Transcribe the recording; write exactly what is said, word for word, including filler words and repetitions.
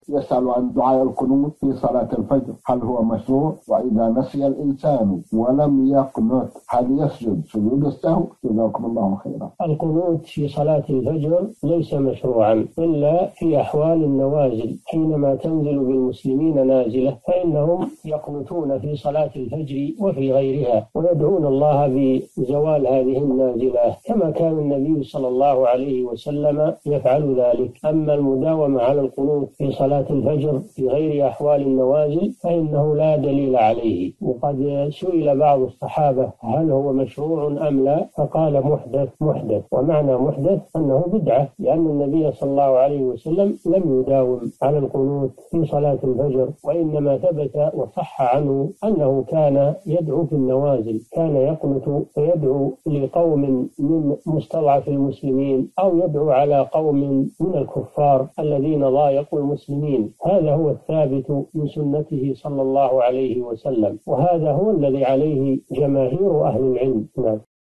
يسأل عن دعاء القنوت في صلاة الفجر، هل هو مشروع؟ وإذا نسي الإنسان ولم يقنت هل يسجد سجود السهو؟ جزاكم الله خيرا. القنوت في صلاة الفجر ليس مشروعا إلا في أحوال النوازل، حينما تنزل بالمسلمين نازلة فإنهم يقنتون في صلاة الفجر وفي غيرها ويدعون الله بزوال هذه النازلة كما كان النبي صلى الله عليه وسلم يفعل ذلك. أما المداومة على القنوت في صلاة الفجر في غير أحوال النوازل فإنه لا دليل عليه. وقد سئل بعض الصحابة هل هو مشروع أم لا، فقال محدث محدث، ومعنى محدث أنه بدعة، لأن النبي صلى الله عليه وسلم لم يداوم على القنوت في صلاة الفجر، وإنما ثبت وصح عنه أنه كان يدعو في النوازل، كان يقنت فيدعو لقوم من مستضعف المسلمين أو يدعو على قوم من الكفار الذين ضايقوا المسلمين. هذا هو الثابت من سنته صلى الله عليه وسلم، وهذا هو الذي عليه جماهير أهل العلم. نعم.